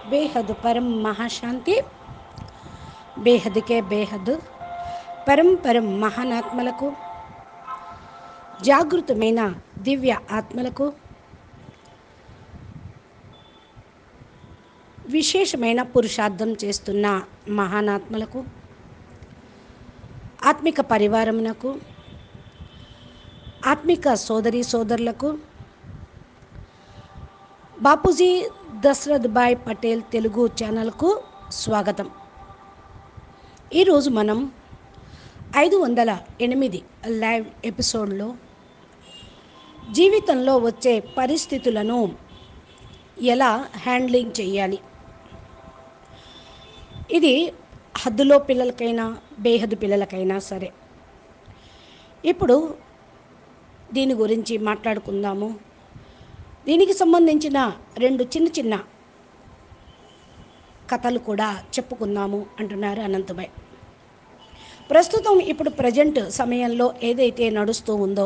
బేహద్ పరం మహాశాంతి, బేహద్కే బేహద్ పరం పరం మహానాత్మలకు, జాగృతమైన దివ్య ఆత్మలకు, విశేషమైన పురుషార్థం చేస్తున్న మహానాత్మలకు, ఆత్మిక పరివారమునకు, ఆత్మిక సోదరీ సోదరులకు, బాపూజీ దశరథ్ భాయ్ పటేల్ తెలుగు ఛానల్కు స్వాగతం. ఈరోజు మనం 508 లైవ్ ఎపిసోడ్లో జీవితంలో వచ్చే పరిస్థితులను ఎలా హ్యాండ్లింగ్ చేయాలి, ఇది హద్దులో పిల్లలకైనా బేహద్దు పిల్లలకైనా సరే. ఇప్పుడు దీని గురించి మాట్లాడుకుందాము. దీనికి సంబంధించిన 2 చిన్న కథలు కూడా చెప్పుకుందాము అంటున్నారు అనంతభాయ్. ప్రస్తుతం ఇప్పుడు ప్రజెంట్ సమయంలో ఏదైతే నడుస్తూ ఉందో,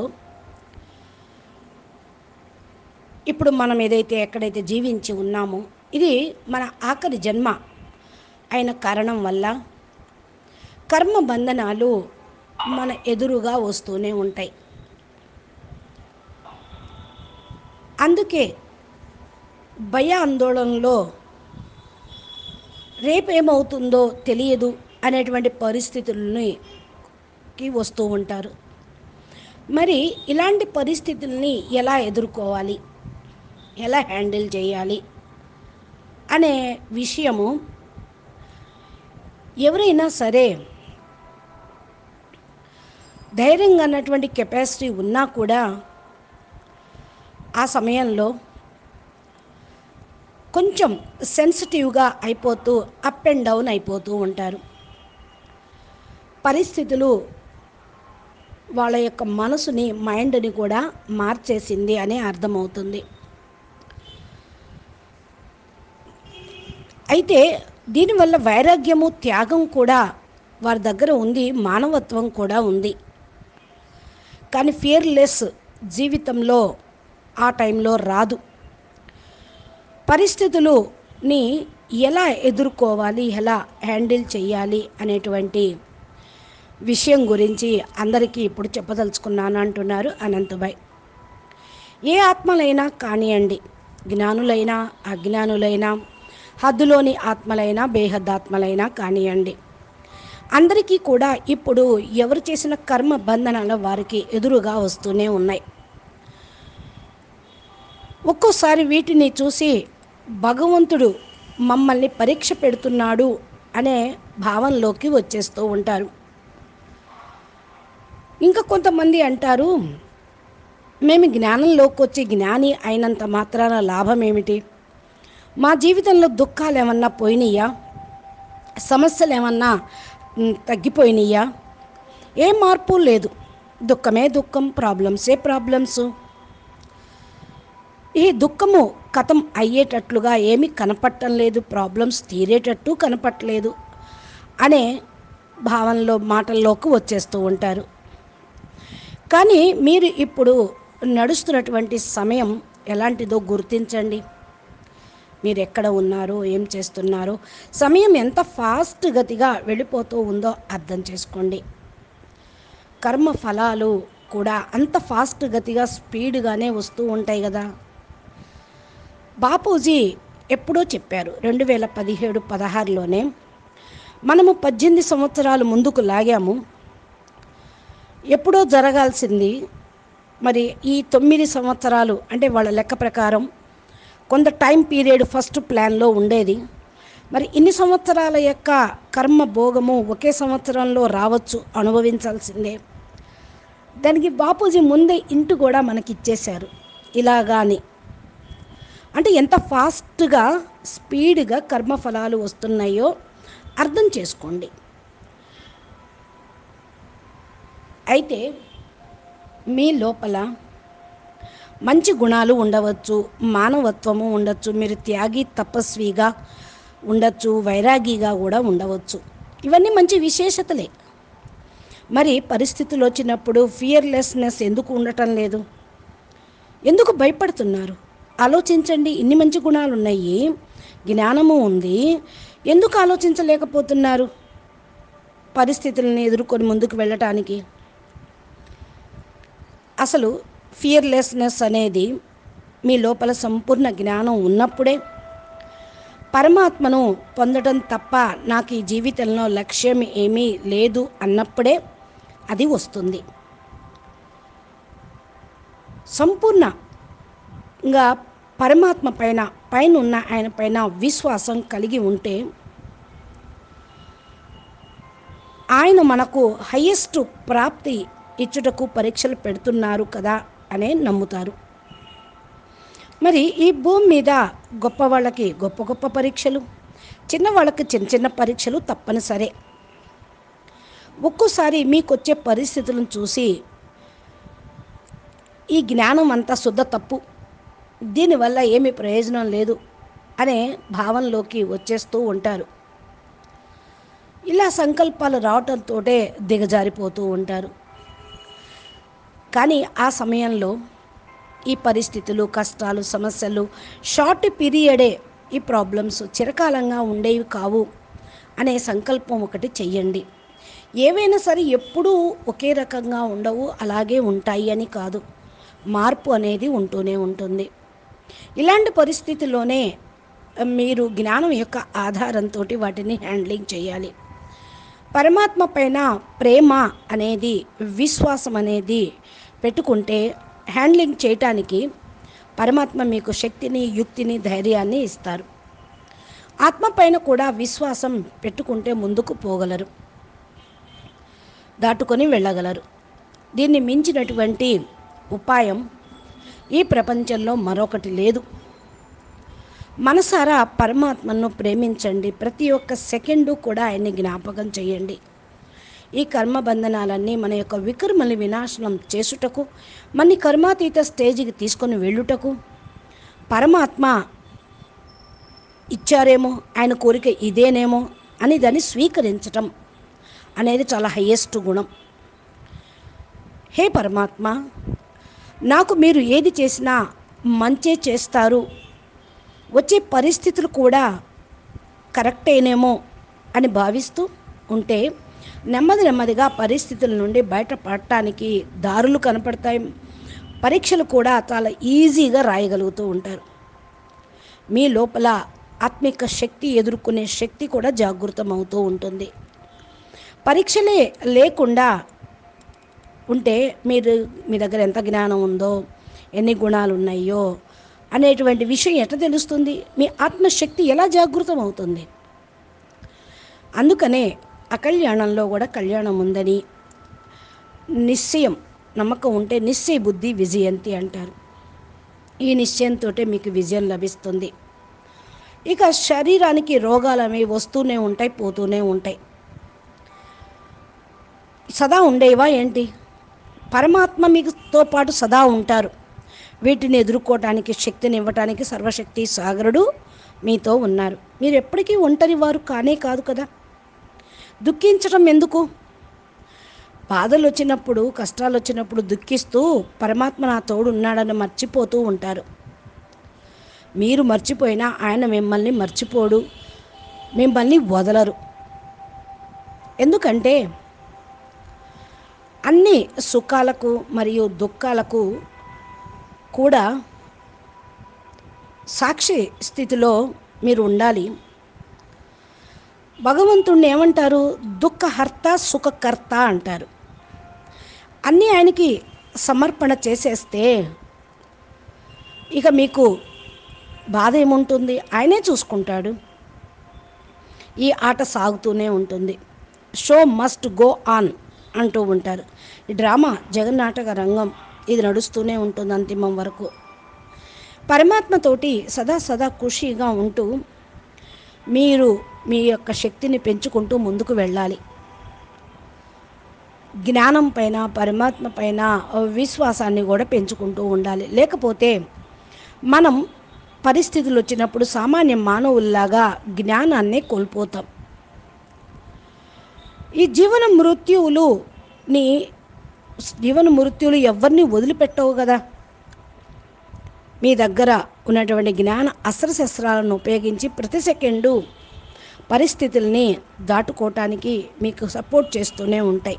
ఇప్పుడు మనం ఏదైతే ఎక్కడైతే జీవించి ఉన్నామో, ఇది మన ఆఖరి జన్మ అయిన కారణం వల్ల కర్మ బంధనాలు మన ఎదురుగా వస్తూనే ఉంటాయి. అందుకే భయ ఆందోళనలో రేపేమవుతుందో తెలియదు అనేటువంటి పరిస్థితులకి వస్తూ ఉంటారు. మరి ఇలాంటి పరిస్థితుల్ని ఎలా ఎదుర్కోవాలి, ఎలా హ్యాండిల్ చేయాలి అనే విషయము ఎవరైనా సరే ధైర్యంగా అన్నటువంటి కెపాసిటీ ఉన్నా కూడా ఆ సమయంలో కొంచెం సెన్సిటివ్గా అయిపోతూ అప్ అండ్ డౌన్ అయిపోతూ ఉంటారు. పరిస్థితులు వాళ్ళ యొక్క మనసుని, మైండ్ని కూడా మార్చేసింది అని అర్థమవుతుంది. అయితే దీనివల్ల వైరాగ్యము, త్యాగం కూడా వారి దగ్గర ఉంది, మానవత్వం కూడా ఉంది. కానీ ఫియర్లెస్ జీవితంలో ఆ టైంలో రాదు. పరిస్థితులని ఎలా ఎదుర్కోవాలి, ఎలా హ్యాండిల్ చేయాలి అనేటువంటి విషయం గురించి అందరికీ ఇప్పుడు చెప్పదలుచుకున్నాను అంటున్నారు అనంతభాయ్. ఏ ఆత్మలైనా కానివ్వండి, జ్ఞానులైనా అజ్ఞానులైనా, హద్దులోని ఆత్మలైనా బేహద్దాత్మలైనా కానివ్వండి, అందరికీ కూడా ఇప్పుడు ఎవరు చేసిన కర్మ బంధనాలు వారికి ఎదురుగా వస్తూనే ఉన్నాయి. ఒక్కోసారి వీటిని చూసి భగవంతుడు మమ్మల్ని పరీక్ష పెడుతున్నాడు అనే భావంలోకి వచ్చేస్తూ ఉంటారు. ఇంకా కొంతమంది అంటారు, మేము జ్ఞానంలోకి వచ్చి జ్ఞాని అయినంత మాత్రాన లాభం ఏమిటి, మా జీవితంలో దుఃఖాలు ఏమన్నా పోయినాయా, సమస్యలు ఏమన్నా తగ్గిపోయినాయా, ఏ మార్పు లేదు, దుఃఖమే దుఃఖం, ప్రాబ్లమ్సే ప్రాబ్లమ్స్, ఈ దుఃఖము కథం అయ్యేటట్లుగా ఏమీ కనపడటం లేదు, ప్రాబ్లమ్స్ తీరేటట్టు కనపడలేదు అనే భావనలో మాటల్లోకి వచ్చేస్తూ ఉంటారు. కానీ మీరు ఇప్పుడు నడుస్తున్నటువంటి సమయం ఎలాంటిదో గుర్తించండి. మీరు ఎక్కడ ఉన్నారో, ఏం చేస్తున్నారో, సమయం ఎంత ఫాస్ట్ గతిగా వెళ్ళిపోతూ ఉందో అర్థం చేసుకోండి. కర్మ ఫలాలు కూడా అంత ఫాస్ట్ గతిగా స్పీడ్గానే వస్తూ ఉంటాయి కదా. బాపూజీ ఎప్పుడో చెప్పారు, 2017-16లోనే మనము 18 సంవత్సరాలు ముందుకు లాగాము. ఎప్పుడో జరగాల్సింది మరి ఈ 9 సంవత్సరాలు, అంటే వాళ్ళ లెక్క ప్రకారం కొంత టైం పీరియడ్ ఫస్ట్ ప్లాన్లో ఉండేది. మరి ఇన్ని సంవత్సరాల యొక్క కర్మ భోగము ఒకే సంవత్సరంలో రావచ్చు, అనుభవించాల్సిందే. దానికి బాపూజీ ముందే ఇంటి కూడా మనకి ఇచ్చేశారు ఇలాగాని. అంటే ఎంత ఫాస్ట్గా స్పీడ్గా కర్మఫలాలు వస్తున్నాయో అర్థం చేసుకోండి. అయితే మీ లోపల మంచి గుణాలు ఉండవచ్చు, మానవత్వము ఉండొచ్చు, మీరు త్యాగి తపస్విగా ఉండొచ్చు, వైరాగిగా కూడా ఉండవచ్చు. ఇవన్నీ మంచి విశేషతలే. మరి పరిస్థితులు వచ్చినప్పుడు ఫియర్లెస్నెస్ ఎందుకు ఉండటం లేదు, ఎందుకు భయపడుతున్నారు? ఆలోచించండి. ఇన్ని మంచి గుణాలు ఉన్నాయి, జ్ఞానము ఉంది, ఎందుకు ఆలోచించలేకపోతున్నారు పరిస్థితులను ఎదుర్కొని ముందుకు వెళ్ళటానికి? అసలు ఫియర్లెస్నెస్ అనేది మీ లోపల సంపూర్ణ జ్ఞానం ఉన్నప్పుడే, పరమాత్మను పొందడం తప్ప నాకు ఈ జీవితంలో లక్ష్యం ఏమీ లేదు అన్నప్పుడే అది వస్తుంది. సంపూర్ణంగా పరమాత్మ పైన ఉన్న ఆయన పైన విశ్వాసం కలిగి ఉంటే, ఆయన మనకు హయ్యెస్ట్ ప్రాప్తి ఇచ్చుటకు పరీక్షలు పెడుతున్నారు కదా అనే నమ్ముతారు. మరి ఈ భూమి మీద గొప్ప వాళ్ళకి గొప్ప గొప్ప పరీక్షలు, చిన్నవాళ్ళకి చిన్న చిన్న పరీక్షలు తప్పనిసరే. ఒక్కోసారి మీకు వచ్చే పరిస్థితులను చూసి ఈ జ్ఞానం అంతా శుద్ధ తప్పు, దీనివల్ల ఏమీ ప్రయోజనం లేదు అనే భావనలోకి వచ్చేస్తూ ఉంటారు. ఇలా సంకల్పాలు రావటంతో దిగజారిపోతూ ఉంటారు. కానీ ఆ సమయంలో ఈ పరిస్థితులు, కష్టాలు, సమస్యలు షార్ట్ పీరియడే, ఈ ప్రాబ్లమ్స్ చిరకాలంగా ఉండేవి కావు అనే సంకల్పం ఒకటి చెయ్యండి. ఏవైనా సరే ఎప్పుడూ ఒకే రకంగా ఉండవు, అలాగే ఉంటాయి అని కాదు, మార్పు అనేది ఉంటూనే ఉంటుంది. ఇలాంటి పరిస్థితుల్లోనే మీరు జ్ఞానం యొక్క ఆధారంతో వాటిని హ్యాండ్లింగ్ చేయాలి. పరమాత్మ పైన ప్రేమ అనేది, విశ్వాసం అనేది పెట్టుకుంటే హ్యాండ్లింగ్ చేయటానికి పరమాత్మ మీకు శక్తిని, యుక్తిని, ధైర్యాన్ని ఇస్తారు. ఆత్మ పైన కూడా విశ్వాసం పెట్టుకుంటే ముందుకు పోగలరు, దాటుకొని వెళ్ళగలరు. దీన్ని మించినటువంటి ఉపాయం ఈ ప్రపంచంలో మరొకటి లేదు. మనసారా పరమాత్మను ప్రేమించండి, ప్రతి ఒక్క సెకండు కూడా ఆయన్ని జ్ఞాపకం చేయండి. ఈ కర్మబంధనాలన్నీ మన యొక్క వికర్మల్ని వినాశనం చేసుటకు, మన కర్మాతీత స్టేజికి తీసుకొని వెళ్ళుటకు, పరమాత్మ ఇచ్చారేమో, ఆయన కోరిక ఇదేనేమో అని దాన్ని స్వీకరించటం అనేది చాలా హయ్యెస్ట్ గుణం. హే పరమాత్మ, నాకు మీరు ఏది చేసినా మంచే చేస్తారు, వచ్చే పరిస్థితులు కూడా కరెక్టేనేమో అని భావిస్తూ ఉంటే నెమ్మదిగా పరిస్థితుల నుండి బయటపడటానికి దారులు కనపడతాయి. పరీక్షలు కూడా చాలా ఈజీగా రాయగలుగుతూ ఉంటారు. మీ లోపల ఆత్మిక శక్తి, ఎదుర్కొనే శక్తి కూడా జాగృతం అవుతూ ఉంటుంది. పరీక్షలే లేకుండా ఉంటే మీ దగ్గర ఎంత జ్ఞానం ఉందో, ఎన్ని గుణాలు ఉన్నాయో అనేటువంటి విషయం ఎట్లా తెలుస్తుంది? మీ ఆత్మశక్తి ఎలా జాగృతం అవుతుంది? అందుకనే అకళ్యాణంలో కూడా కళ్యాణం ఉందని, నిశ్చయం, నమ్మకం ఉంటే నిశ్చయ బుద్ధి విజయంతి అంటారు. ఈ నిశ్చయంతో మీకు విజయం లభిస్తుంది. ఇక శరీరానికి రోగాలు అనేవి వస్తూనే ఉంటాయి, పోతూనే ఉంటాయి. సదా ఉండేవా ఏంటి? పరమాత్మ మీతో పాటు సదా ఉంటారు. వీటిని ఎదుర్కోవటానికి, శక్తిని ఇవ్వటానికి సర్వశక్తి సాగరుడు మీతో ఉన్నారు. మీరు ఎప్పటికీ ఒంటరి వారు కానే కాదు కదా. దుఃఖించడం ఎందుకు? బాధలు వచ్చినప్పుడు, కష్టాలు వచ్చినప్పుడు దుఃఖిస్తూ పరమాత్మ నా తోడు ఉన్నాడని మర్చిపోతూ ఉంటారు. మీరు మర్చిపోయినా ఆయన మిమ్మల్ని మర్చిపోడు, మిమ్మల్ని వదలరు. ఎందుకంటే అన్ని సుఖాలకు మరియు దుఃఖాలకు కూడా సాక్షి స్థితిలో మీరు ఉండాలి. భగవంతుణ్ణి ఏమంటారు? దుఃఖహర్త సుఖకర్త అంటారు. అన్నీ ఆయనకి సమర్పణ చేసేస్తే ఇక మీకు బాధ ఏముంటుంది? ఆయనే చూసుకుంటాడు. ఈ ఆట సాగుతూనే ఉంటుంది. షో మస్ట్ గో ఆన్ అంటూ ఉంటారు. ఈ డ్రామా, జగన్నాటక రంగం ఇది నడుస్తూనే ఉంటుంది అంతిమం వరకు. పరమాత్మతోటి సదా ఖుషీగా ఉంటూ మీరు మీ యొక్క శక్తిని పెంచుకుంటూ ముందుకు వెళ్ళాలి. జ్ఞానం పైన, పరమాత్మ పైన విశ్వాసాన్ని కూడా పెంచుకుంటూ ఉండాలి. లేకపోతే మనం పరిస్థితులు వచ్చినప్పుడు సామాన్య మానవుల్లాగా జ్ఞానాన్ని కోల్పోతాం. ఈ జీవన మృత్యువులు ఎవరిని వదిలిపెట్టవు కదా. మీ దగ్గర ఉన్నటువంటి జ్ఞాన అస్త్రశస్త్రాలను ఉపయోగించి ప్రతి సెకండు పరిస్థితుల్ని దాటుకోవటానికి మీకు సపోర్ట్ చేస్తూనే ఉంటాయి.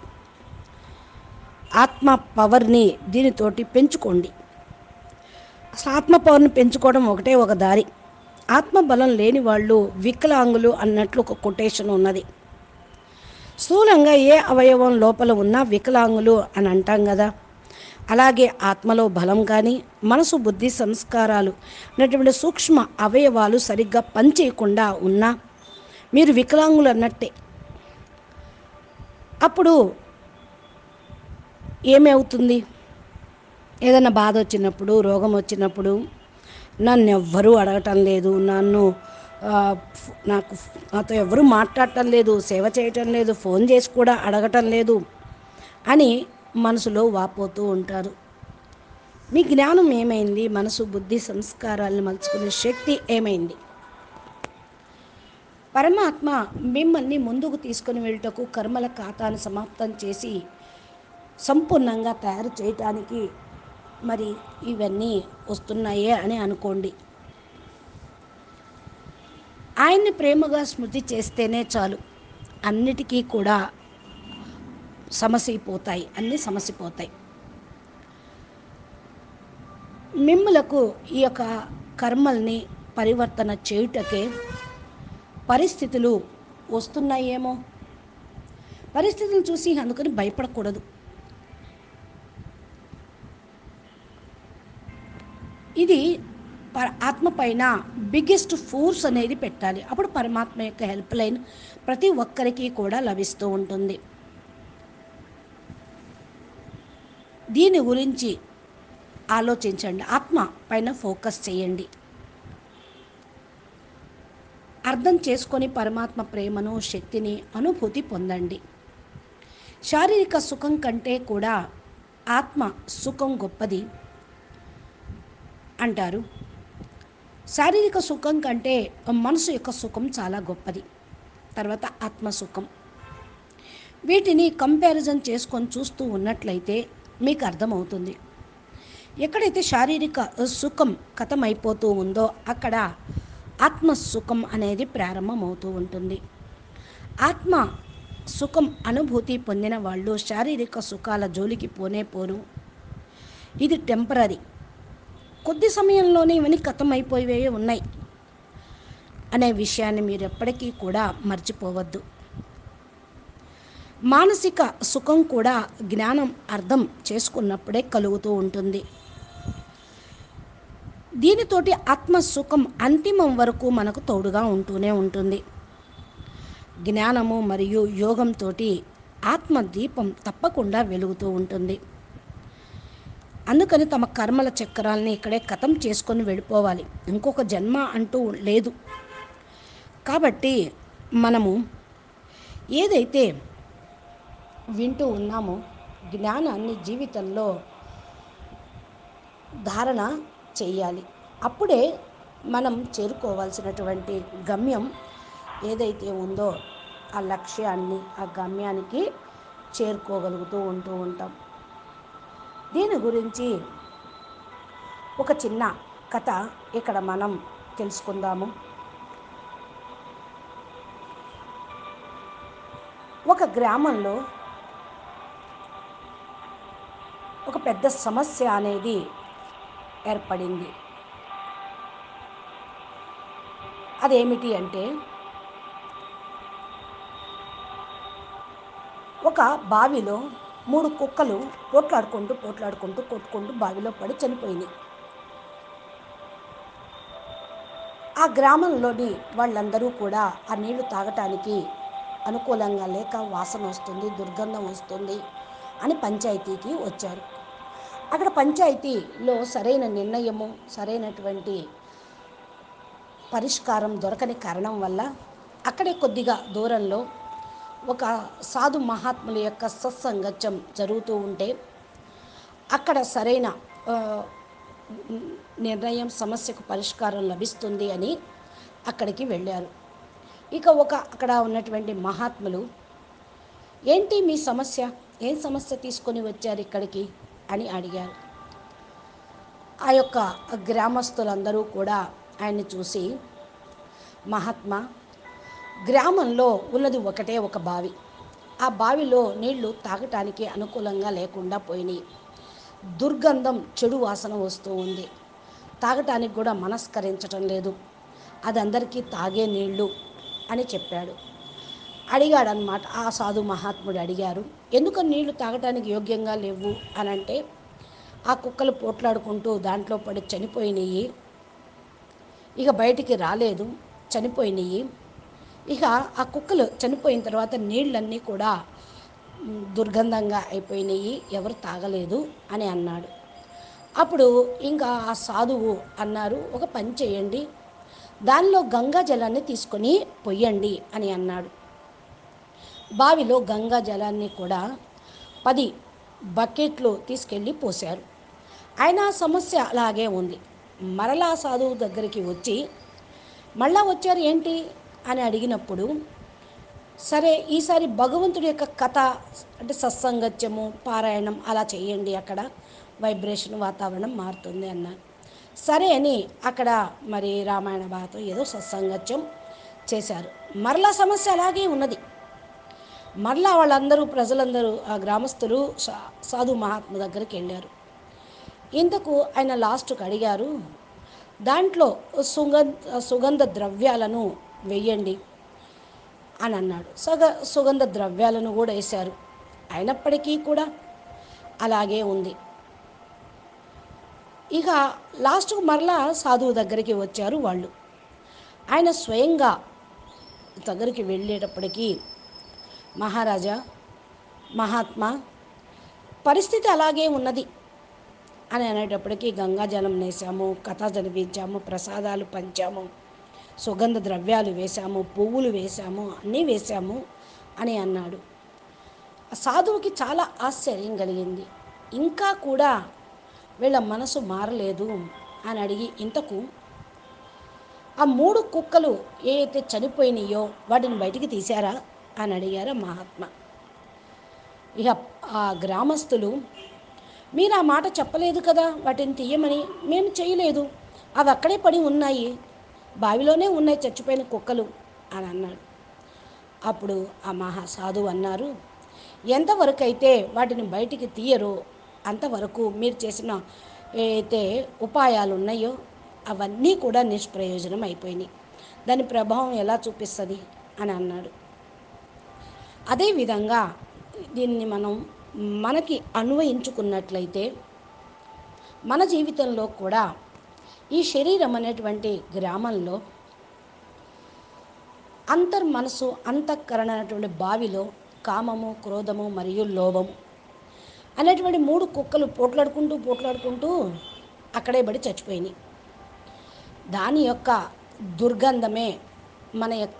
ఆత్మ పవర్ని దీనితోటి పెంచుకోండి. అసలు ఆత్మ పవర్ని పెంచుకోవడం ఒకటే ఒక దారి. ఆత్మబలం లేని వాళ్ళు వికలాంగులు అన్నట్లు ఒక కొటేషన్ ఉన్నది. స్థూలంగా ఏ అవయవం లోపల ఉన్నా వికలాంగులు అని అంటాం కదా. అలాగే ఆత్మలో బలం కానీ మనసు బుద్ధి సంస్కారాలు అనేటువంటి సూక్ష్మ అవయవాలు సరిగ్గా పనిచేయకుండా ఉన్నా మీరు వికలాంగులు అన్నట్టే. అప్పుడు ఏమవుతుంది? ఏదైనా బాధ వచ్చినప్పుడు, రోగం వచ్చినప్పుడు నన్ను ఎవ్వరూ అడగటం లేదు, నాతో ఎవరూ మాట్లాడటం లేదు, సేవ చేయటం లేదు, ఫోన్ చేసి కూడా అడగటం లేదు అని మనసులో వాపోతూ ఉంటారు. మీ జ్ఞానం ఏమైంది? మనసు బుద్ధి సంస్కారాలను మలుచుకునే శక్తి ఏమైంది? పరమాత్మ మిమ్మల్ని ముందుకు తీసుకుని వెళ్ళటకు కర్మల ఖాతాను సమాప్తం చేసి సంపూర్ణంగా తయారు చేయటానికి మరి ఇవన్నీ వస్తున్నాయే అని అనుకోండి. ఆయన్ని ప్రేమగా స్మృతి చేస్తేనే చాలు, అన్నిటికీ కూడా అన్నీ సమసిపోతాయి. మిమ్ములకు ఈ యొక్క కర్మల్ని పరివర్తన చేయుటకే పరిస్థితులు వస్తున్నాయేమో. పరిస్థితులను చూసి అందుకని భయపడకూడదు. ఇది ఆత్మ పైన బిగ్గెస్ట్ ఫోర్స్ అనేది పెట్టాలి. అప్పుడు పరమాత్మ యొక్క హెల్ప్ లైన్ ప్రతి ఒక్కరికి కూడా లభిస్తూ ఉంటుంది. దీని గురించి ఆలోచించండి. ఆత్మ పైన ఫోకస్ చేయండి. అర్థం చేసుకొని పరమాత్మ ప్రేమను శక్తిని అనుభూతి పొందండి. శారీరక సుఖం కంటే కూడా ఆత్మ సుఖం గొప్పది అంటారు. శారీరక సుఖం కంటే మనసు యొక్క సుఖం చాలా గొప్పది. తర్వాత ఆత్మ సుఖం. వీటిని కంపారిజన్ చేసుకొని చూస్తూ ఉన్నట్లయితే మీకు అర్థమవుతుంది. ఎక్కడైతే శారీరక సుఖం ఖతమైపోతూ ఉందో అక్కడ ఆత్మ సుఖం అనేది ప్రారంభమవుతూ ఉంటుంది. ఆత్మ సుఖం అనుభూతి పొందిన వాళ్ళు శారీరక సుఖాల జోలికి పోరు. ఇది టెంపరీ, కొద్ది సమయంలోనే ఇవన్నీ ఖతమైపోయేవే ఉన్నాయి అనే విషయాన్ని మీరు ఎప్పటికీ కూడా మర్చిపోవద్దు. మానసిక సుఖం కూడా జ్ఞానం అర్థం చేసుకున్నప్పుడే కలుగుతూ ఉంటుంది. దీనితోటి ఆత్మ సుఖం అంతిమం వరకు మనకు తోడుగా ఉంటూనే ఉంటుంది. జ్ఞానము మరియు యోగంతో ఆత్మ దీపం తప్పకుండా వెలుగుతూ ఉంటుంది. అందుకని తమ కర్మల చక్రాలని ఇక్కడే ఖతం చేసుకొని వెళ్ళిపోవాలి. ఇంకొక జన్మ అంటూ లేదు. కాబట్టి మనము ఏదైతే వింటూ ఉన్నామో జ్ఞానాన్ని జీవితంలో ధారణ చేయాలి. అప్పుడే మనం చేరుకోవాల్సినటువంటి గమ్యం ఏదైతే ఉందో ఆ లక్ష్యాన్ని, ఆ గమ్యానికి చేరుకోగలుగుతూ ఉంటాం. దీని గురించి ఒక చిన్న కథ ఇక్కడ మనం తెలుసుకుందాము. ఒక గ్రామంలో ఒక పెద్ద సమస్య అనేది ఏర్పడింది. అదేమిటి అంటే ఒక బావిలో 3 కుక్కలు పోట్లాడుకుంటూ కొట్టుకుంటూ బావిలో పడి చనిపోయినాయి. ఆ గ్రామంలోని వాళ్ళందరూ కూడా ఆ నీళ్లు తాగటానికి అనుకూలంగా లేక వాసన వస్తుంది, దుర్గంధం వస్తుంది అని పంచాయతీకి వచ్చారు. అక్కడ పంచాయతీలో సరైన నిర్ణయము, సరైనటువంటి పరిష్కారం దొరకని కారణం వల్ల అక్కడే కొద్దిగా దూరంలో ఒక సాధు మహాత్ముల యొక్క సత్సంగత్యం జరుగుతూ ఉంటే అక్కడ సరైన నిర్ణయం, సమస్యకు పరిష్కారం లభిస్తుంది అని అక్కడికి వెళ్ళారు. ఇక అక్కడ ఉన్నటువంటి మహాత్ములు, ఏంటి మీ సమస్య, ఏం సమస్య తీసుకొని వచ్చారు ఇక్కడికి అని అడిగారు. ఆ యొక్క గ్రామస్తులందరూ కూడా ఆయన్ని చూసి, మహాత్మా, గ్రామంలో ఉన్నది ఒకటే ఒక బావి. ఆ బావిలో నీళ్లు తాగటానికి అనుకూలంగా లేకుండా పోయినాయి. దుర్గంధం, చెడు వాసన వస్తూ ఉంది. తాగటానికి కూడా మనస్కరించటం లేదు. అది అందరికీ తాగే నీళ్ళు అని చెప్పాడు. అడిగాడనమాట. ఆ సాధు మహాత్ముడు అడిగారు, ఎందుకు నీళ్లు తాగటానికి యోగ్యంగా లేవు అని అంటే, ఆ కుక్కలు పోట్లాడుకుంటూ దాంట్లో పడి చనిపోయినాయి, ఇక బయటికి రాలేదు, చనిపోయినాయి. ఇక ఆ కుక్కలు చనిపోయిన తర్వాత నీళ్ళన్నీ కూడా దుర్గంధంగా అయిపోయినాయి, ఎవరు తాగలేదు అని అన్నాడు. అప్పుడు ఇంకా ఆ సాధువు అన్నారు, ఒక పని చేయండి, దానిలో గంగా జలాన్ని తీసుకొని పొయ్యండి అని అన్నాడు. బావిలో గంగా జలాన్ని కూడా 10 బకెట్లు తీసుకెళ్ళి పోశారు. అయినా సమస్య అలాగే ఉంది. మరలా సాధువు దగ్గరికి వచ్చి, మళ్ళా వచ్చారు ఏంటి అని అడిగినప్పుడు, సరే ఈసారి భగవంతుడి యొక్క కథ అంటే సత్సంగత్యము, పారాయణం అలా చేయండి, అక్కడ వైబ్రేషన్ వాతావరణం మారుతుంది అన్నారు. సరే అని అక్కడ మరి రామాయణ భారతం ఏదో సత్సంగత్యం చేశారు. మరలా సమస్య అలాగే ఉన్నది. మరలా వాళ్ళందరూ, ప్రజలందరూ, ఆ గ్రామస్తులు సాధు మహాత్మ దగ్గరికి వెళ్ళారు. ఇంతకు ఆయన లాస్ట్కి అడిగారు, దాంట్లో సుగంధ ద్రవ్యాలను వెయ్యండి అని అన్నాడు. సుగంధ ద్రవ్యాలను కూడా వేశారు. అయినప్పటికీ కూడా అలాగే ఉంది. ఇక లాస్ట్కు మరలా సాధువు దగ్గరికి వచ్చారు వాళ్ళు. ఆయన స్వయంగా దగ్గరికి వెళ్ళేటప్పటికీ, మహారాజా, మహాత్మా, పరిస్థితి అలాగే ఉన్నది అని అనేటప్పటికీ గంగాజలం వేసాము, కథ చదివించాము, ప్రసాదాలు పంచాము, సుగంధ ద్రవ్యాలు వేశాము, పువ్వులు వేశాము, అన్నీ వేశాము అని అన్నాడు. ఆ సాధువుకి చాలా ఆశ్చర్యం కలిగింది. ఇంకా కూడా వీళ్ళ మనసు మారలేదు అని అడిగి, ఇంతకు ఆ 3 కుక్కలు ఏ అయితే చనిపోయినాయో వాటిని బయటికి తీశారా అని అడిగారు మహాత్మా. ఇక ఆ గ్రామస్తులు, మీరు ఆ మాట చెప్పలేదు కదా వాటిని తీయమని, మేము చేయలేదు, అవి అక్కడే పడి ఉన్నాయి, బావిలోనే ఉన్నాయి చచ్చిపోయిన కుక్కలు అని అన్నాడు. అప్పుడు ఆ మహాసాధువు అన్నారు, ఎంతవరకు అయితే వాటిని బయటికి తీయరో అంతవరకు మీరు చేసిన ఏదైతే ఉపాయాలు ఉన్నాయో అవన్నీ కూడా నిష్ప్రయోజనం అయిపోయినాయి, దాని ప్రభావం ఎలా చూపిస్తుంది అని అన్నాడు. అదేవిధంగా దీన్ని మనం మనకి అన్వయించుకున్నట్లయితే మన జీవితంలో కూడా ఈ శరీరం అనేటువంటి గ్రామంలో అంతర్మనసు, అంతఃకరణ అనేటువంటి బావిలో కామము, క్రోధము మరియు లోభము అనేటువంటి 3 కుక్కలు పోట్లాడుకుంటూ అక్కడే పడి చచ్చిపోయినాయి. దాని యొక్క దుర్గంధమే మన యొక్క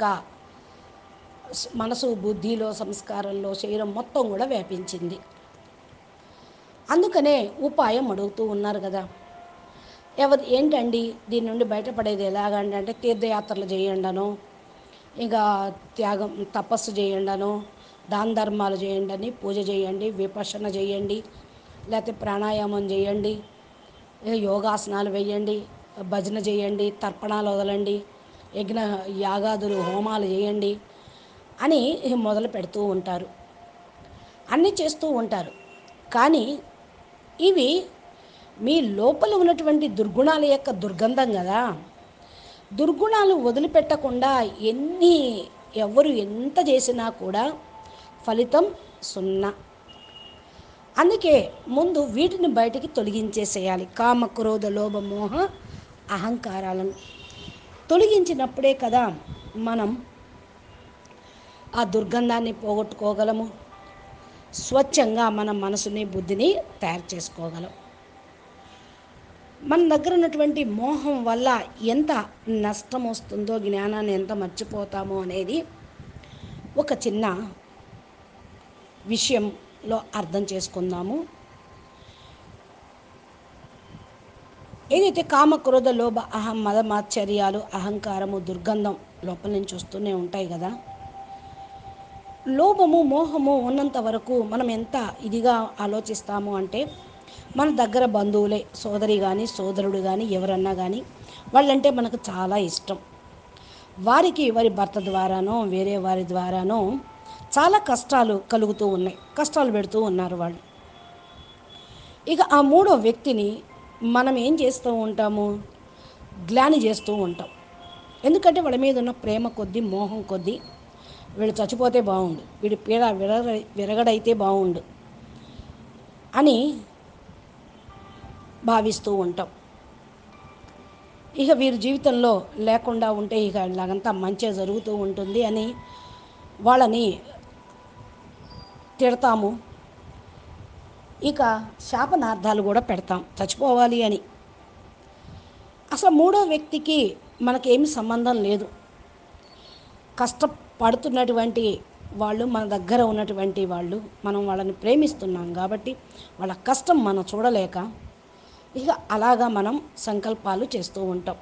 మనసు, బుద్ధిలో, సంస్కారంలో, శరీరం మొత్తం కూడా వ్యాపించింది. అందుకనే ఉపాయం అడుగుతూ ఉన్నారు కదా. ఏంటండి దీని నుండి బయటపడేది ఎలాగండి అంటే, తీర్థయాత్రలు చేయండనో, ఇంకా త్యాగం, తపస్సు చేయండనో, దాన ధర్మాలు చేయండి, పూజ చేయండి, విపశ్యన చేయండి, లేకపోతే ప్రాణాయామం చేయండి, యోగాసనాలు వేయండి, భజన చేయండి, తర్పణాలు వదలండి, యజ్ఞ యాగాదులు, హోమాలు చేయండి అని మొదలు పెడుతూ ఉంటారు, అన్నీ చేస్తూ ఉంటారు. కానీ ఇవి మీ లోపల ఉన్నటువంటి దుర్గుణాల యొక్క దుర్గంధం కదా. దుర్గుణాలు వదిలిపెట్టకుండా ఎవరు ఎంత చేసినా కూడా ఫలితం 0. అందుకే ముందు వీటిని బయటికి తొలగించేసేయాలి. కామ, క్రోధ, లోభ, మోహ, అహంకారాలను తొలగించినప్పుడే కదా మనం ఆ దుర్గంధాన్ని పోగొట్టుకోగలము, స్వచ్ఛంగా మన మనసుని, బుద్ధిని తయారు చేసుకోగలం. మన దగ్గర ఉన్నటువంటి మోహం వల్ల ఎంత నష్టం వస్తుందో, జ్ఞానాన్ని ఎంత మర్చిపోతామో అనేది ఒక చిన్న విషయంలో అర్థం చేసుకుందాము. ఏదైతే కామ, క్రోధ, లోభ, అహం, మదమాశ్చర్యాలు, అహంకారము, దుర్గంధం లోపల నుంచి వస్తూనే ఉంటాయి కదా. లోభము, మోహము ఉన్నంత వరకు మనం ఎంత ఇదిగా ఆలోచిస్తాము అంటే, మన దగ్గర బంధువులే, సోదరి కానీ సోదరుడు కానీ ఎవరన్నా కానీ వాళ్ళంటే మనకు చాలా ఇష్టం. వారికి వారి భర్త ద్వారానో వేరే వారి ద్వారానో చాలా కష్టాలు కలుగుతూ ఉన్నాయి, కష్టాలు పెడుతూ ఉన్నారు వాళ్ళు. ఇక ఆ మూడో వ్యక్తిని మనం ఏం చేస్తూ ఉంటాము, గ్లాని చేస్తూ ఉంటాం. ఎందుకంటే వాళ్ళ మీద ఉన్న ప్రేమ కొద్దీ, మోహం కొద్దీ, వీడు చచ్చిపోతే బాగుండు, వీడి పీడ విరగడైతే బాగుండు అని భావిస్తూ ఉంటాం. ఇక వీరి జీవితంలో లేకుండా ఉంటే ఇక ఇలాగంతా మంచిగా జరుగుతూ ఉంటుంది అని వాళ్ళని తిడతాము. ఇక శాపనార్థాలు కూడా పెడతాం చచ్చిపోవాలి అని. అసలు మూడో వ్యక్తికి మనకేమి సంబంధం లేదు. కష్టపడుతున్నటువంటి వాళ్ళు, మన దగ్గర ఉన్నటువంటి వాళ్ళు, మనం వాళ్ళని ప్రేమిస్తున్నాం కాబట్టి వాళ్ళ కష్టం మనం చూడలేక ఇక అలాగా మనం సంకల్పాలు చేస్తూ ఉంటాం.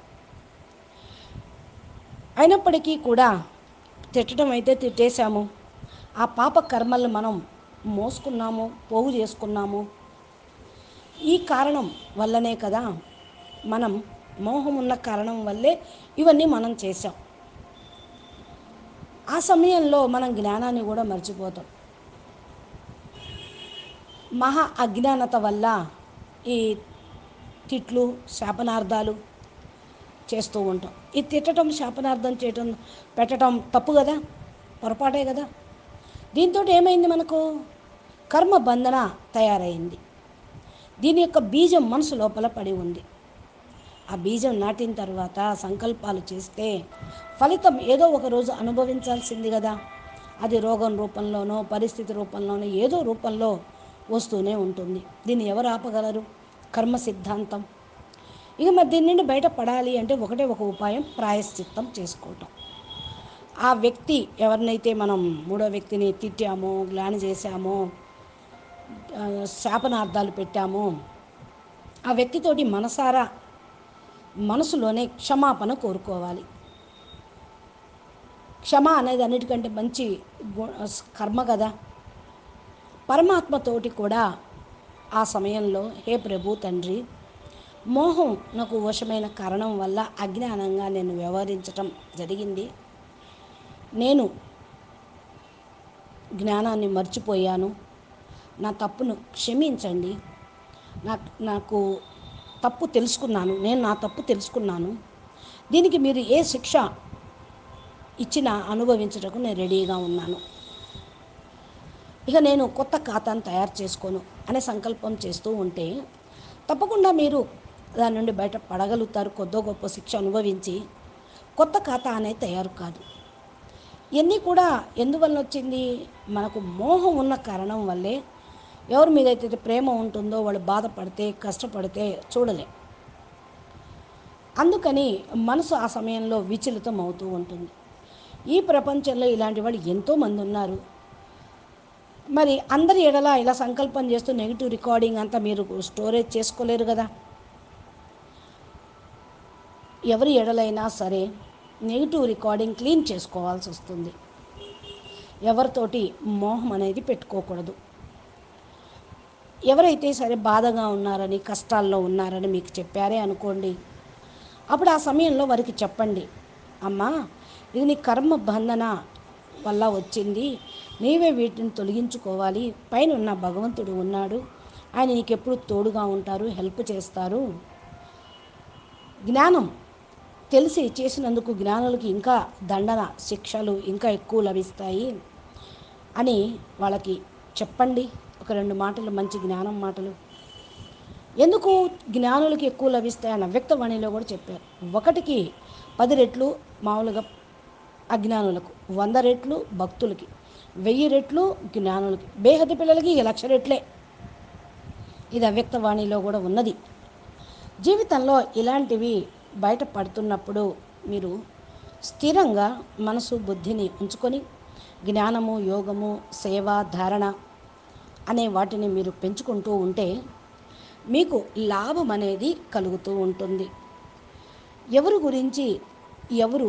అయినప్పటికీ కూడా తిట్టడం అయితే తిట్టేశాము, ఆ పాప కర్మలను మనం మోసుకున్నాము, పోగు చేసుకున్నాము. ఈ కారణం వల్లనే కదా, మనం మోహం ఉన్న కారణం వల్లే ఇవన్నీ మనం చేసాం. ఆ సమయంలో మనం జ్ఞానాన్ని కూడా మర్చిపోతాం. మహా అజ్ఞానత వల్ల ఈ తిట్లు, శాపనార్థాలు చేస్తూ ఉంటాం. ఈ తిట్టడం, శాపనార్థం చేయటం, పెట్టడం తప్పు కదా, పొరపాటే కదా. దీంతో ఏమైంది, మనకు కర్మ బంధన తయారైంది. దీని యొక్క బీజం మనసు లోపల పడి ఉంది. ఆ బీజం నాటిన తర్వాత సంకల్పాలు చేస్తే ఫలితం ఏదో ఒక రోజు అనుభవించాల్సింది కదా. అది రోగం రూపంలోనో, పరిస్థితి రూపంలోనో, ఏదో రూపంలో వస్తూనే ఉంటుంది. దీన్ని ఎవరు ఆపగలరు? కర్మ సిద్ధాంతం. ఇక మరి దీని నుండి బయటపడాలి అంటే ఒకటే ఒక ఉపాయం, ప్రాయశ్చిత్తం చేసుకోవటం. ఆ వ్యక్తి ఎవరినైతే మనం మూడో వ్యక్తిని తిట్టామో, గ్లాని చేశామో, శాపనార్థాలు పెట్టామో, ఆ వ్యక్తితోటి మనసారా మనసులోనే క్షమాపణ కోరుకోవాలి. క్షమ అనేది అన్నిటికంటే మంచి కర్మ కదా. పరమాత్మతోటి కూడా ఆ సమయంలో, హే ప్రభు తండ్రి, మోహం నాకు వశమైన కారణం వల్ల అజ్ఞానంగా నేను వ్యవహరించటం జరిగింది. నేను జ్ఞానాన్ని మర్చిపోయాను, నా తప్పును క్షమించండి. నాకు తప్పు తెలుసుకున్నాను, నేను నా తప్పు తెలుసుకున్నాను. దీనికి మీరు ఏ శిక్ష ఇచ్చినా అనుభవించటకు నేను రెడీగా ఉన్నాను. ఇక నేను కొత్త ఖాతాను తయారు చేసుకోను అనే సంకల్పం చేస్తూ ఉంటే తప్పకుండా మీరు దాని నుండి బయట పడగలుగుతారు. కొద్దో గొప్ప శిక్ష అనుభవించి కొత్త ఖాతా అనేది తయారు కాదు. ఇవన్నీ కూడా ఎందువల్ల వచ్చింది? మనకు మోహం ఉన్న కారణం వల్లే. ఎవరి మీద అయితే ప్రేమ ఉంటుందో వాళ్ళు బాధపడితే, కష్టపడితే చూడలే. అందుకని మనసు ఆ సమయంలో విచలితం అవుతూ ఉంటుంది. ఈ ప్రపంచంలో ఇలాంటి వాళ్ళు ఎంతోమంది ఉన్నారు. మరి అందరి ఎడల ఇలా సంకల్పం చేస్తూ నెగిటివ్ రికార్డింగ్ అంతా మీరు స్టోరేజ్ చేసుకోలేరు కదా. ఎవరి ఎడలైనా సరే నెగిటివ్ రికార్డింగ్ క్లీన్ చేసుకోవాల్సి వస్తుంది. ఎవరితోటి మోహం అనేది పెట్టుకోకూడదు. ఎవరైతే సరే బాధగా ఉన్నారని, కష్టాల్లో ఉన్నారని మీకు చెప్పారే అనుకోండి, అప్పుడు ఆ సమయంలో వారికి చెప్పండి, అమ్మా ఇది నీ కర్మ బంధన వల్ల వచ్చింది, నీవే వీటిని తొలగించుకోవాలి. పైన ఉన్న భగవంతుడు ఉన్నాడు, ఆయన నీకెప్పుడు తోడుగా ఉంటారు, హెల్ప్ చేస్తారు. జ్ఞానం తెలిసి చేసినందుకు జ్ఞానులకి ఇంకా దండన, శిక్షలు ఇంకా ఎక్కువ లభిస్తాయి అని వాళ్ళకి చెప్పండి. ఒక 2 మాటలు, మంచి జ్ఞానం మాటలు. ఎందుకు జ్ఞానులకి ఎక్కువ లభిస్తాయని అవ్యక్తవాణిలో కూడా చెప్పారు. 1కి 10 రెట్లు మామూలుగా అజ్ఞానులకు, 100 రెట్లు భక్తులకి, 1000 రెట్లు జ్ఞానులకి, బేహది పిల్లలకి 1,00,000 రెట్లే. ఇది అవ్యక్తవాణిలో కూడా ఉన్నది. జీవితంలో ఇలాంటివి బయటపడుతున్నప్పుడు మీరు స్థిరంగా మనసు, బుద్ధిని ఉంచుకొని జ్ఞానము, యోగము, సేవ, ధారణ అనే వాటిని మీరు పెంచుకుంటూ ఉంటే మీకు లాభం అనేది కలుగుతూ ఉంటుంది. ఎవరి గురించి ఎవరు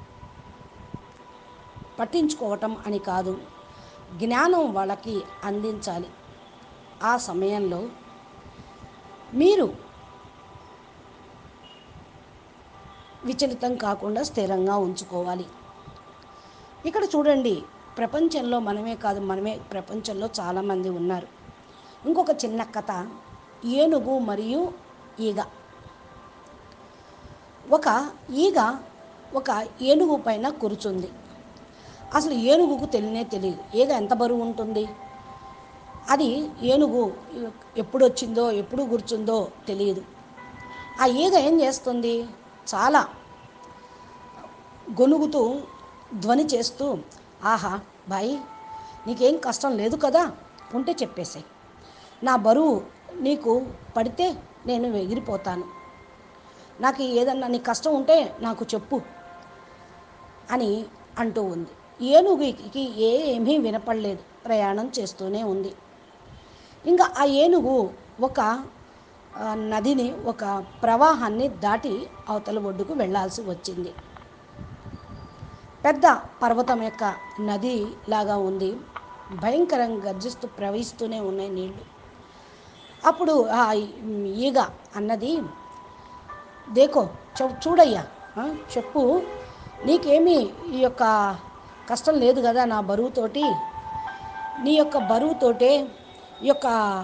పట్టించుకోవటం అని కాదు, జ్ఞానం వాళ్ళకి అందించాలి. ఆ సమయంలో మీరు విచలితం కాకుండా స్థిరంగా ఉంచుకోవాలి. ఇక్కడ చూడండి, ప్రపంచంలో మనమే కాదు, మనమే ప్రపంచంలో చాలామంది ఉన్నారు. ఇంకొక చిన్న కథ, ఏనుగు మరియు ఈగ. ఒక ఈగ ఒక ఏనుగు పైన కూర్చుంది. అసలు ఏనుగుకు తెలియదు ఈగ ఎంత బరువు ఉంటుంది. అది ఏనుగు ఎప్పుడు వచ్చిందో ఎప్పుడు కూర్చుందో తెలియదు. ఆ ఈగ ఏం చేస్తుంది, చాలా గొనుగుతూ ధ్వని చేస్తూ, ఆహా బాయ్, నీకేం కష్టం లేదు కదా, ఉంటే చెప్పేసాయి, నా బరువు నీకు పడితే నేను ఎగిరిపోతాను, నాకు ఏదన్నా నీ కష్టం ఉంటే నాకు చెప్పు అని అంటూ ఉంది. ఏనుగుకి ఏమీ వినపడలేదు, ప్రయాణం చేస్తూనే ఉంది. ఇంకా ఆ ఏనుగు ఒక నదిని, ఒక ప్రవాహాన్ని దాటి అవతల ఒడ్డుకు వెళ్ళాల్సి వచ్చింది. పెద్ద పర్వతం యొక్క నది లాగా ఉంది, భయంకరంగా గర్జిస్తూ ప్రవహిస్తూనే ఉన్నాయి నీళ్లు. అప్పుడు ఆ ఈగ అన్నది, దేకో చూడయ్యా, చెప్పు, నీకేమీ ఈ యొక్క కష్టం లేదు కదా, నా బరువుతోటి, నీ యొక్క బరువుతోటే ఈ యొక్క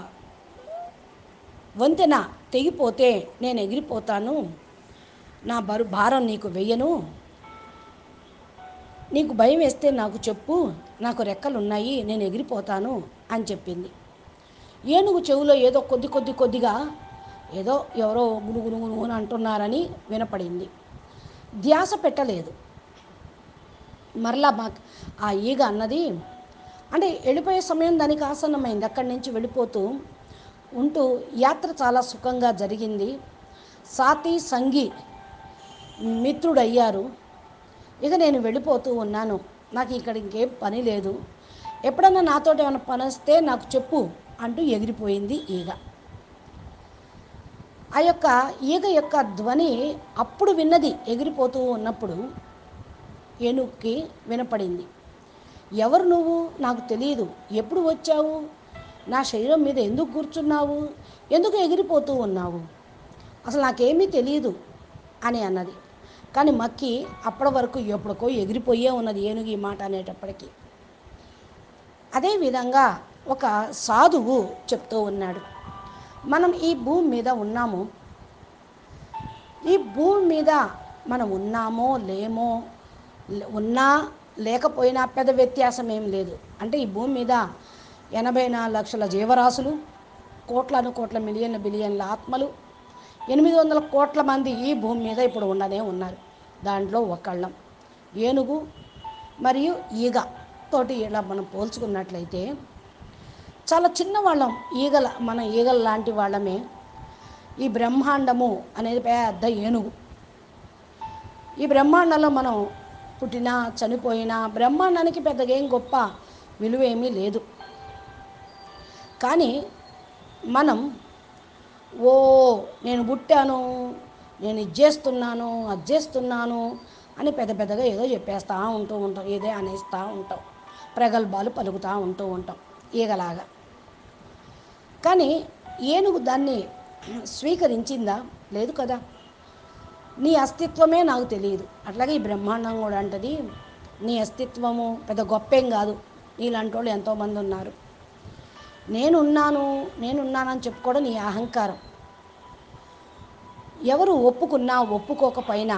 వంతెన తెగిపోతే నేను ఎగిరిపోతాను, నా భారం నీకు వెయ్యను, నీకు భయం వేస్తే నాకు చెప్పు, నాకు రెక్కలు ఉన్నాయి, నేను ఎగిరిపోతాను అని చెప్పింది. ఏనుగు చెవిలో ఏదో కొద్దిగా ఏదో ఎవరో గునుగునుగును అని అంటున్నారని వినపడింది. ధ్యాస పెట్టలేదు. మరలా ఆ ఈగ అన్నది, అంటే వెళ్ళిపోయే సమయం దానికి ఆసన్నమైంది. అక్కడి నుంచి వెళ్ళిపోతూ ఉంటూ యాత్ర చాలా సుఖంగా జరిగింది. సాతి సంగి మిత్రుడయ్యారు. ఇక నేను వెళ్ళిపోతూ ఉన్నాను, నాకు ఇక్కడ ఇంకేం పని లేదు, ఎప్పుడన్నా నాతోటి ఏమైనా పని వస్తే నాకు చెప్పు అంటూ ఎగిరిపోయింది ఈగ. ఆ యొక్క ఈగ యొక్క ధ్వని అప్పుడు విన్నది, ఎగిరిపోతూ ఉన్నప్పుడు ఏనుగుకి వినపడింది. ఎవరు నువ్వు, నాకు తెలియదు, ఎప్పుడు వచ్చావు, నా శరీరం మీద ఎందుకు కూర్చున్నావు, ఎందుకు ఎగిరిపోతూ ఉన్నావు, అసలు నాకేమీ తెలియదు అని అన్నది. కానీ మక్కి అప్పటి వరకు ఎప్పటికో ఎగిరిపోయే ఉన్నది ఏనుగు ఈ మాట అనేటప్పటికీ. అదేవిధంగా ఒక సాధువు చెప్తూ ఉన్నాడు, మనం ఈ భూమి మీద ఉన్నాము, ఈ భూమి మీద మనం ఉన్నామో లేమో, ఉన్నా లేకపోయినా పెద్ద వ్యత్యాసం ఏం లేదు. అంటే ఈ భూమి మీద 84 లక్షల జీవరాశులు, కోట్ల మిలియన్ల బిలియన్ల ఆత్మలు, 800 కోట్ల మంది ఈ భూమి మీద ఇప్పుడు ఉండనే ఉన్నారు. దాంట్లో ఒకళ్ళం ఏనుగు మరియు ఈగ తోటి ఇలా మనం పోల్చుకున్నట్లయితే చాలా చిన్నవాళ్ళం, మన ఈగల లాంటి వాళ్ళమే. ఈ బ్రహ్మాండము అనేది పెద్ద ఏనుగు. ఈ బ్రహ్మాండంలో మనం పుట్టినా చనిపోయినా బ్రహ్మాండానికి పెద్దగా ఏం గొప్ప విలువేమీ లేదు. కానీ మనం నేను పుట్టాను, నేను ఇది చేస్తున్నాను, అది చేస్తున్నాను అని పెద్దగా ఏదో చెప్పేస్తూ ఉంటాం, ఏదో అనేస్తూ ఉంటాం, ప్రగల్భాలు పలుకుతూ ఉంటాం ఈగలాగా. కానీ ఏనుగు దాన్ని స్వీకరించిందా, లేదు కదా. నీ అస్తిత్వమే నాకు తెలియదు, అట్లాగే ఈ బ్రహ్మాండం కూడా అంటది, నీ అస్తిత్వము పెద్ద గొప్పేం కాదు, నీలాంటి వాళ్ళు ఎంతోమంది ఉన్నారు, నేనున్నానని చెప్పుకోవడం నీ అహంకారం. ఎవరు ఒప్పుకున్నా ఒప్పుకోకపోయినా,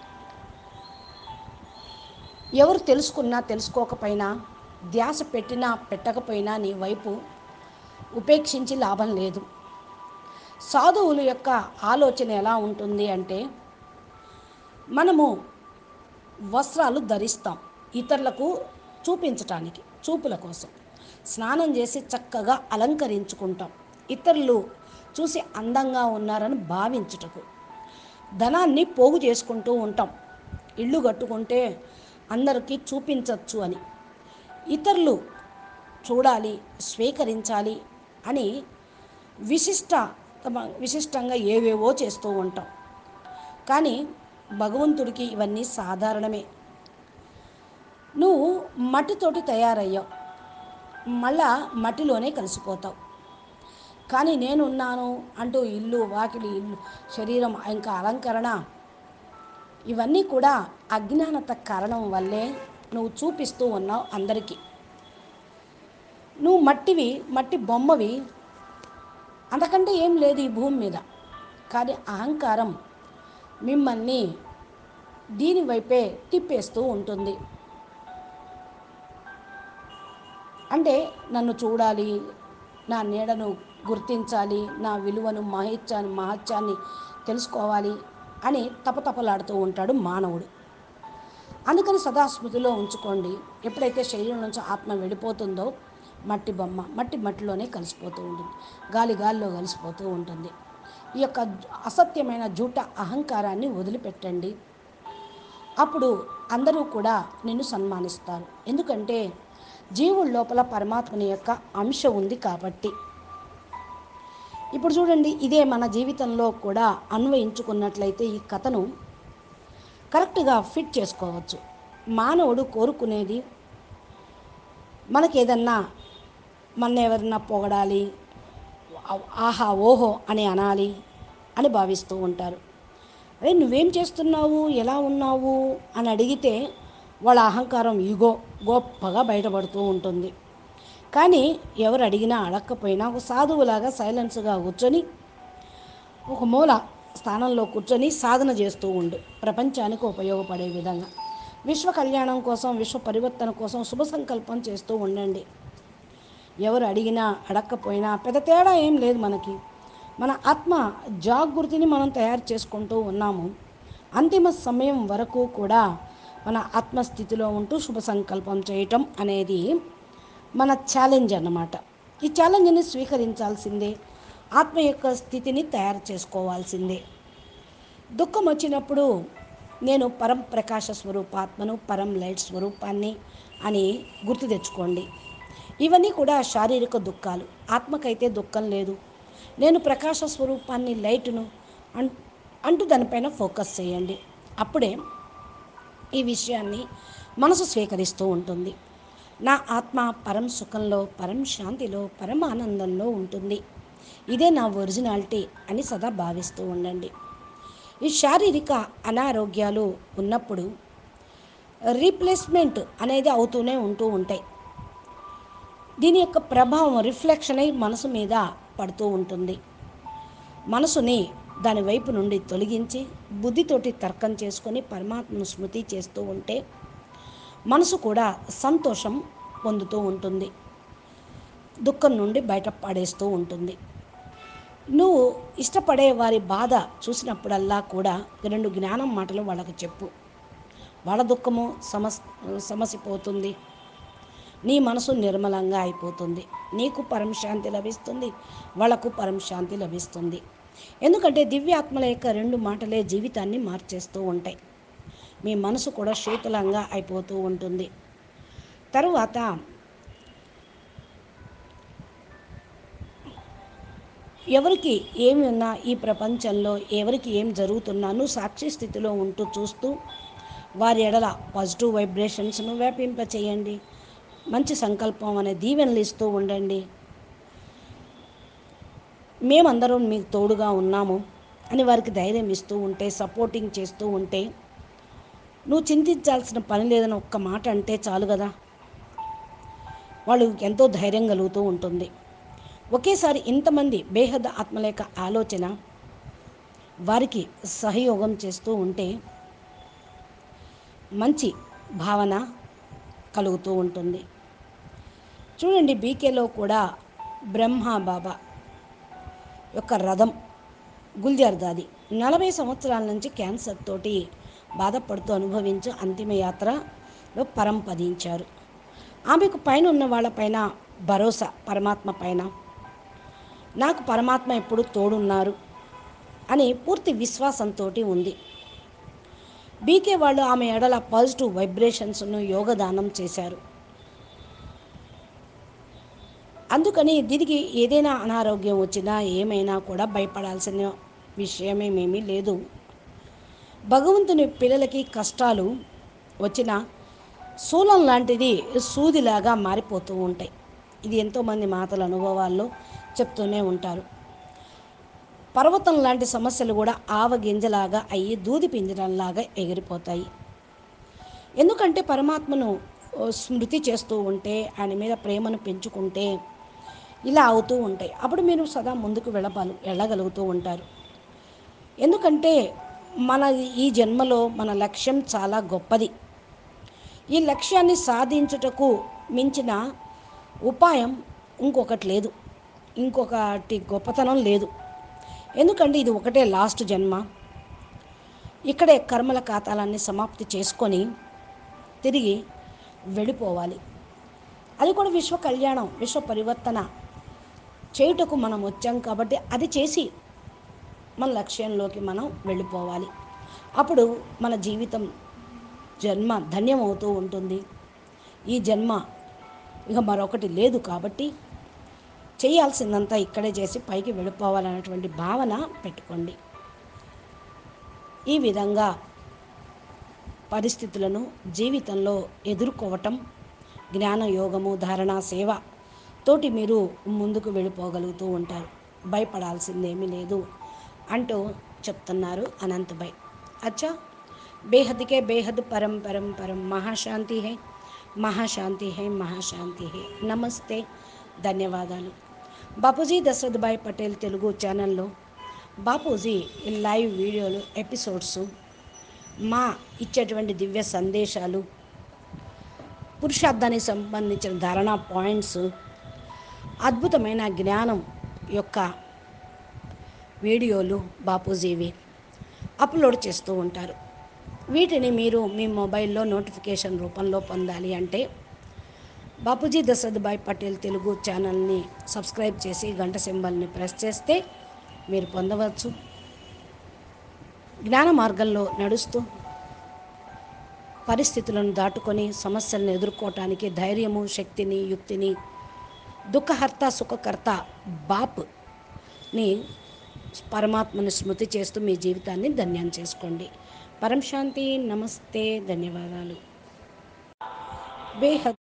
ఎవరు తెలుసుకున్నా తెలుసుకోకపోయినా, ధ్యాస పెట్టినా పెట్టకపోయినా నీ వైపు ఉపేక్షించి లాభం లేదు. సాధువుల యొక్క ఆలోచన ఎలా ఉంటుంది అంటే, మనము వస్త్రాలు ధరిస్తాం ఇతరులకు చూపించటానికి, చూపుల కోసం స్నానం చేసి చక్కగా అలంకరించుకుంటాం, ఇతరులు చూసి అందంగా ఉన్నారని భావించుటకు. ధనాన్ని పోగు చేసుకుంటూ ఉంటాం, ఇల్లు కట్టుకుంటే అందరికీ చూపించవచ్చు అని, ఇతరులు చూడాలి, స్వీకరించాలి అని విశిష్టంగా ఏవేవో చేస్తూ ఉంటాం. కానీ భగవంతుడికి ఇవన్నీ సాధారణమే. నువ్వు మట్టితోటి తయారయ్యావు, మళ్ళా మట్టిలోనే కలిసిపోతావు. కానీ నేనున్నాను అంటూ ఇల్లు వాకిలి ఇల్లు శరీరం ఇంకా అలంకరణ ఇవన్నీ కూడా అజ్ఞానత కారణం వల్లే నువ్వు చూపిస్తూ ఉన్నావు అందరికీ. నువ్వు మట్టివి, మట్టి బొమ్మవి, అంతకంటే ఏం లేదు ఈ భూమి మీద. కానీ అహంకారం మిమ్మల్ని దీనివైపే తిప్పేస్తూ ఉంటుంది. అంటే నన్ను చూడాలి, నా నీడను గుర్తించాలి, నా విలువను మహత్యాన్ని తెలుసుకోవాలి అని తపతపలాడుతూ ఉంటాడు మానవుడు. అందుకని సదా స్మృతిలో ఉంచుకోండి, ఎప్పుడైతే శరీరం నుంచి ఆత్మ వెళ్ళిపోతుందో మట్టి బొమ్మ మట్టిలోనే కలిసిపోతూ ఉంటుంది, గాలిలో కలిసిపోతూ ఉంటుంది. ఈ యొక్క అసత్యమైన జూట అహంకారాన్ని వదిలిపెట్టండి. అప్పుడు అందరూ కూడా నిన్ను సన్మానిస్తారు. ఎందుకంటే జీవుల లోపల పరమాత్మని యొక్క అంశ ఉంది కాబట్టి. ఇప్పుడు చూడండి, ఇదే మన జీవితంలో కూడా అన్వయించుకున్నట్లయితే ఈ కథను కరెక్ట్గా ఫిట్ చేసుకోవచ్చు. మానవుడు కోరుకునేది మనకేదన్నా ఎవరన్నా పొగడాలి, ఆహా ఓహో అని అనాలి అని భావిస్తూ ఉంటారు. అరే నువ్వేం చేస్తున్నావు, ఎలా ఉన్నావు అని అడిగితే వాళ్ళ అహంకారం ఈగో గొప్పగా బయటపడుతూ ఉంటుంది. కానీ ఎవరు అడిగినా అడగకపోయినా ఒక సాధువులాగా సైలెన్స్గా కూర్చొని ఒక మూల స్థానంలో కూర్చొని సాధన చేస్తూ ఉండు, ప్రపంచానికి ఉపయోగపడే విధంగా. విశ్వ కళ్యాణం కోసం, విశ్వ పరివర్తన కోసం శుభ సంకల్పం చేస్తూ ఉండండి. ఎవరు అడిగినా అడగకపోయినా పెద్ద తేడా ఏం లేదు మనకి. మన ఆత్మ జాగృతిని మనం తయారు చేసుకుంటూ ఉన్నాము. అంతిమ సమయం వరకు కూడా మన ఆత్మస్థితిలో ఉంటూ శుభ సంకల్పం చేయటం అనేది మన ఛాలెంజ్ అన్నమాట. ఈ ఛాలెంజ్ని స్వీకరించాల్సిందే, ఆత్మ యొక్క స్థితిని తయారు చేసుకోవాల్సిందే. దుఃఖం వచ్చినప్పుడు నేను పరం ప్రకాశ స్వరూపాత్మను, పరం లైట్ స్వరూపాన్ని అని గుర్తు తెచ్చుకోండి. ఇవన్నీ కూడా శారీరక దుఃఖాలు. ఆత్మకైతే దుఃఖం లేదు. నేను ప్రకాశ స్వరూపాన్ని, లైట్ను అంటూ దానిపైన ఫోకస్ చేయండి. అప్పుడే ఈ విషయాన్ని మనసు స్వీకరిస్తూ ఉంటుంది. నా ఆత్మ పరం సుఖంలో, పరం శాంతిలో, పరం ఆనందంలో ఉంటుంది, ఇదే నా ఒరిజినాలిటీ అని సదా భావిస్తూ ఉండండి. ఈ శారీరక అనారోగ్యాలు ఉన్నప్పుడు రీప్లేస్మెంట్ అనేది అవుతూనే ఉంటాయి. దీని యొక్క ప్రభావం రిఫ్లెక్షన్ అయి మనసు మీద పడుతూ ఉంటుంది. మనసుని దాని వైపు నుండి తొలగించి బుద్ధితోటి తర్కం చేసుకొని పరమాత్మను స్మృతి చేస్తూ ఉంటే మనసు కూడా సంతోషం పొందుతూ ఉంటుంది, దుఃఖం నుండి బయటపడేస్తూ ఉంటుంది. నువ్వు ఇష్టపడే వారి బాధ చూసినప్పుడల్లా కూడా 2 జ్ఞానం మాటలు వాళ్ళకు చెప్పు. వాళ్ళ దుఃఖము సమసిపోతుంది, నీ మనసు నిర్మలంగా అయిపోతుంది, నీకు పరమశాంతి లభిస్తుంది, వాళ్ళకు పరమశాంతి లభిస్తుంది. ఎందుకంటే దివ్యాత్మల యొక్క 2 మాటలే జీవితాన్ని మార్చేస్తూ ఉంటాయి. మీ మనసు కూడా శీతలంగా అయిపోతూ ఉంటుంది. తరువాత ఎవరికి ఏమి ఉన్నా ఈ ప్రపంచంలో ఎవరికి ఏం జరుగుతున్నా నువ్వు సాక్షి స్థితిలో ఉంటూ చూస్తూ వారి ఎడల పాజిటివ్ వైబ్రేషన్స్ను వ్యాపింపచేయండి. మంచి సంకల్పం అనే దీవెనలు ఇస్తూ ఉండండి. మేమందరం మీకు తోడుగా ఉన్నాము అని వారికి ధైర్యం ఇస్తూ ఉంటే, సపోర్టింగ్ చేస్తూ ఉంటే, నువ్వు చింతించాల్సిన పని లేదని ఒక్క మాట అంటే చాలు కదా, వాళ్ళు ఎంతో ధైర్యం కలుగుతూ ఉంటుంది. ఒకేసారి ఇంతమంది బేహద్ ఆత్మల యొక్క ఆలోచన వారికి సహయోగం చేస్తూ ఉంటే మంచి భావన కలుగుతూ ఉంటుంది. చూడండి, బీకేలో కూడా బ్రహ్మ బాబా యొక్క రథం గుల్జర్ దాది 40 సంవత్సరాల నుంచి క్యాన్సర్ తోటి బాధపడుతూ అనుభవించి అంతిమ యాత్రలో పరంపదించారు. ఆమెకు పైన ఉన్న వాళ్ళపైన భరోసా, పరమాత్మ పైన నాకు పరమాత్మ ఎప్పుడు తోడున్నారు అని పూర్తి విశ్వాసంతో ఉంది. బీకే వాళ్ళు ఆమె ఎడల పాజిటివ్ వైబ్రేషన్స్ను యోగదానం చేశారు. అందుకని దీనికి ఏదైనా అనారోగ్యం వచ్చినా ఏమైనా కూడా భయపడాల్సిన విషయమేమీ లేదు. భగవంతుని పిల్లలకి కష్టాలు వచ్చిన శూలం లాంటిది సూదిలాగా మారిపోతూ ఉంటాయి. ఇది ఎంతోమంది మాతల అనుభవాల్లో చెప్తూనే ఉంటారు. పర్వతం లాంటి సమస్యలు కూడా ఆవగింజలాగా అయ్యి దూది పింజరంలాగా ఎగిరిపోతాయి. ఎందుకంటే పరమాత్మను స్మృతి చేస్తూ ఉంటే, ఆయన మీద ప్రేమను పెంచుకుంటే ఇలా అవుతూ ఉంటాయి. అప్పుడు మీరు సదా ముందుకు వెళ్ళగలుగుతూ ఉంటారు. ఎందుకంటే మన ఈ జన్మలో మన లక్ష్యం చాలా గొప్పది. ఈ లక్ష్యాన్ని సాధించుటకు మించిన ఉపాయం ఇంకొకటి లేదు, ఇంకొకటి గొప్పతనం లేదు. ఎందుకంటే ఇది ఒకటే లాస్ట్ జన్మ. ఇక్కడే కర్మల ఖాతాలన్నీ సమాప్తి చేసుకొని తిరిగి వెళ్ళిపోవాలి. అది కూడా విశ్వ కళ్యాణం, విశ్వ పరివర్తన చేయుటకు మనం వచ్చాం కాబట్టి అది చేసి మన లక్ష్యంలోకి మనం వెళ్ళిపోవాలి. అప్పుడు మన జీవితం జన్మ ధన్యమవుతూ ఉంటుంది. ఈ జన్మ ఇక మరొకటి లేదు కాబట్టి చేయాల్సిందంతా ఇక్కడే చేసి పైకి వెళ్ళిపోవాలనేటువంటి భావన పెట్టుకోండి. ఈ విధంగా పరిస్థితులను జీవితంలో ఎదుర్కోవటం జ్ఞాన యోగము, ధారణ, సేవ తోటి మీరు ముందుకు వెళ్ళిపోగలుగుతూ ఉంటారు. భయపడాల్సిందేమీ లేదు అంటూ చెప్తున్నారు అనంతభాయ్. అచ్చా, బేహద్కే బేహద్ పరం పరం పరం మహాశాంతి హై, మహాశాంతి హై, మహాశాంతి హై. నమస్తే, ధన్యవాదాలు. బాపూజీ దశరథ్ భాయ్ పటేల్ తెలుగు ఛానల్లో బాపూజీ లైవ్ వీడియోలు, ఎపిసోడ్స్, మా ఇచ్చేటువంటి దివ్య సందేశాలు, పురుషార్థానికి సంబంధించిన ధారణా పాయింట్స్, అద్భుతమైన జ్ఞానం యొక్క వీడియోలు బాపూజీవి అప్లోడ్ చేస్తూ ఉంటారు. వీటిని మీరు మీ మొబైల్లో నోటిఫికేషన్ రూపంలో పొందాలి అంటే బాపూజీ దశరథ్ భాయ్ పటేల్ తెలుగు ఛానల్ని సబ్స్క్రైబ్ చేసి గంట సింబల్ని ప్రెస్ చేస్తే మీరు పొందవచ్చు. జ్ఞాన మార్గంలో నడుస్తూ పరిస్థితులను దాటుకొని సమస్యలను ఎదుర్కోవటానికి ధైర్యము, శక్తిని, యుక్తిని, దుఃఖహర్త సుఖకర్త బాప్ని, పరమాత్మని స్మృతి చేస్తూ మీ జీవితాన్ని ధన్యం చేసుకోండి. పరం శాంతి. నమస్తే, ధన్యవాదాలు. బేహద్